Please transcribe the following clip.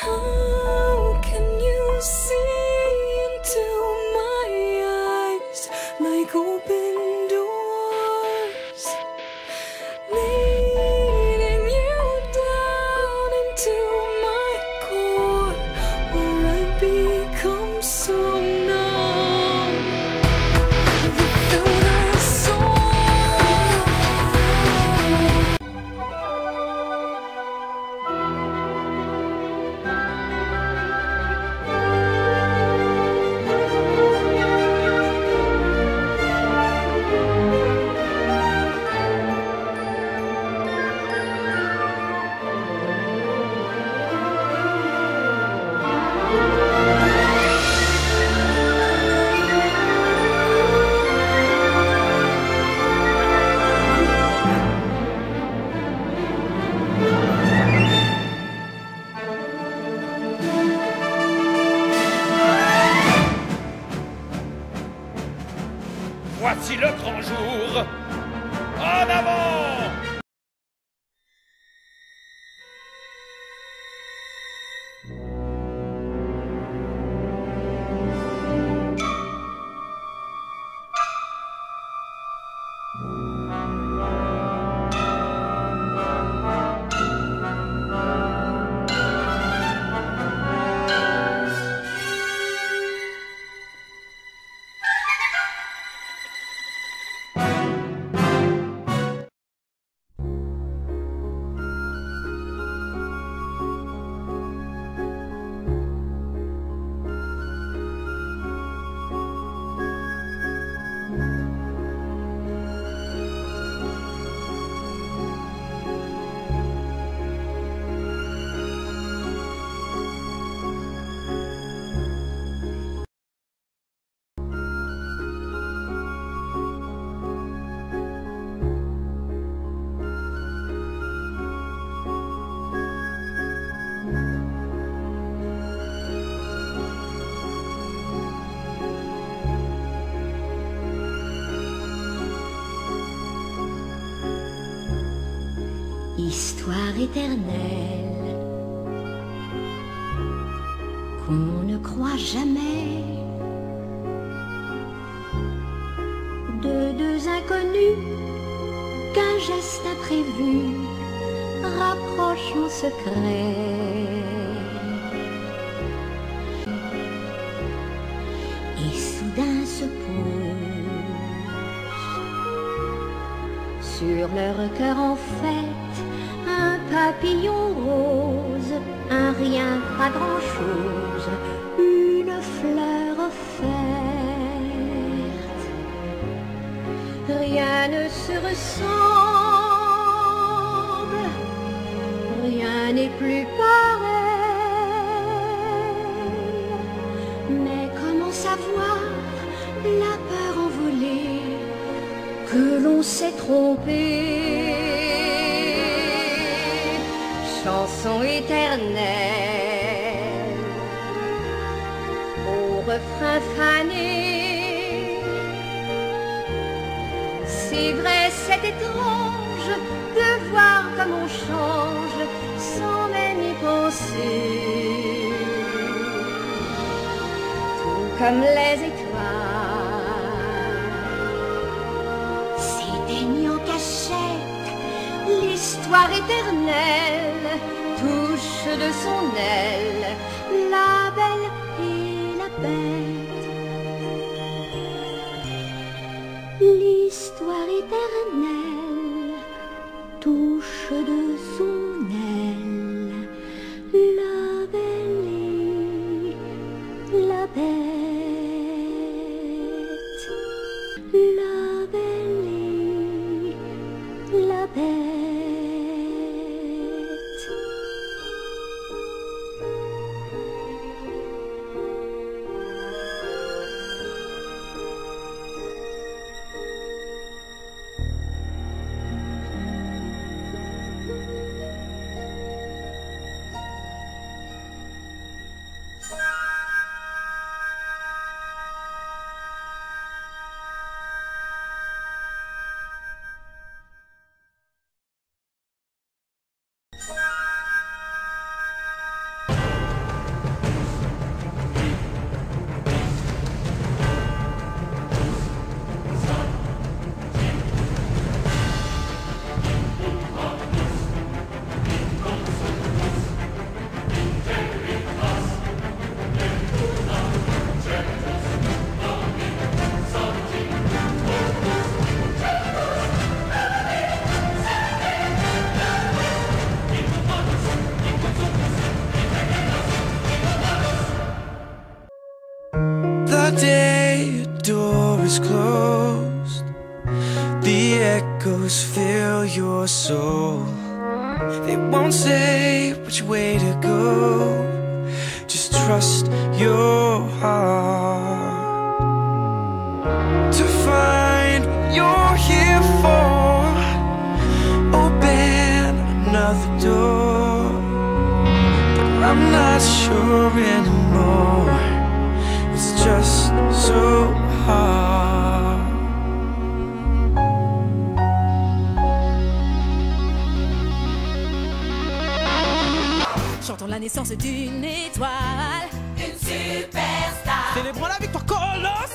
How can you see into my eyes like open doors, leading you down into my core, where I become so numb without a soul. Voici le grand jour. En avant! Histoire éternelle qu'on ne croit jamais, de deux inconnus qu'un geste imprévu rapproche en secret. Et soudain se pose sur leur cœur en fête un papillon rose, un rien, pas grand-chose, une fleur offerte. Rien ne se ressemble, rien n'est plus pareil. Mais comment savoir la peur envolée que l'on s'est trompé? Chanson éternelle au refrain fané. C'est vrai, c'est étrange de voir comme on change sans même y penser. Tout comme les étoiles s'éteignent en cachette, l'histoire éternelle touche de son aile la belle et la bête. L'histoire éternelle touche de son aile la belle et la bête. La belle et la bête. shadows fill your soul. They won't say which way to go. Just trust your heart to find what you're here for. Open another door, but I'm not sure anymore. It's just so hard. Chantons la naissance d'une étoile, Une superstar. Célébrons la victoire colossale